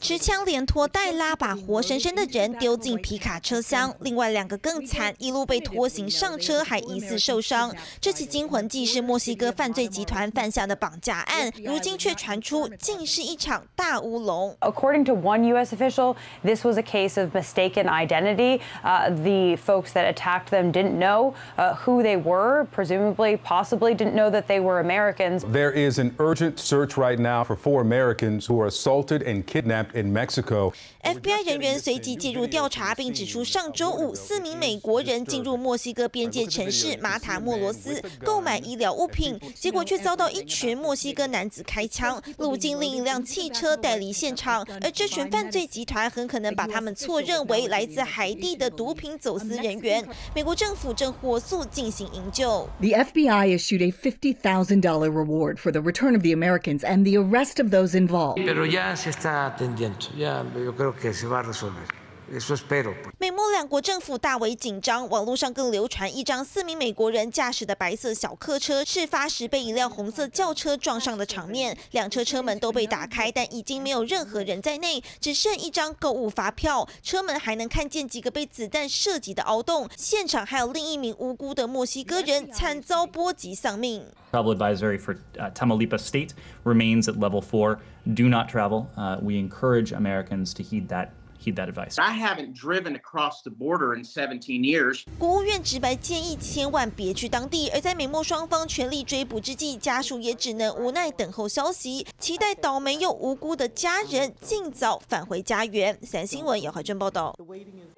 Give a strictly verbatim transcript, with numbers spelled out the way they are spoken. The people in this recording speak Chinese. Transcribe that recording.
持枪连拖带拉，把活生生的人丢进皮卡车厢。另外两个更惨，一路被拖行上车，还疑似受伤。这起惊魂记是墨西哥犯罪集团犯下的绑架案，如今却传出竟是一场大乌龙。 According to one U S official, this was a case of mistaken identity. Uh, the folks that attacked them didn't know uh, who they were, presumably, possibly didn't know that they were Americans. There is an urgent search right now for four Americans who were assaulted and kidnapped in Mexico. F B I 人员随即介入调查，并指出上周五四名美国人进入墨西哥边界城市马塔莫罗斯购买医疗物品，结果却遭到一群墨西哥男子开枪，路径另一辆汽车带离现场。而这群犯罪集团很可能把他们错认为来自海地的毒品走私人员。美国政府正火速进行营救。 The F B I issued a fifty thousand dollars reward for the return of the Americans and the arrest of those involved. Pero ya se está atendiendo, ya yo creo que se va a resolver. Eso espero. 美墨两国政府大为紧张，网络上更流传一张四名美国人驾驶的白色小客车事发时被一辆红色轿车撞上的场面。两车车门都被打开，但已经没有任何人在内，只剩一张购物发票。车门还能看见几个被子弹射击的凹洞。现场还有另一名无辜的墨西哥人惨遭波及丧命。 Travel advisory for uh, Tamaulipas State remains at level four. Do not travel. Uh, we encourage Americans to heed that. Heed that advice. I haven't driven across the border in seventeen years. 国务院直白建议千万别去当地，而在美墨双方全力追捕之际，家属也只能无奈等候消息，期待倒霉又无辜的家人尽早返回家园。三新闻姚海珍报道。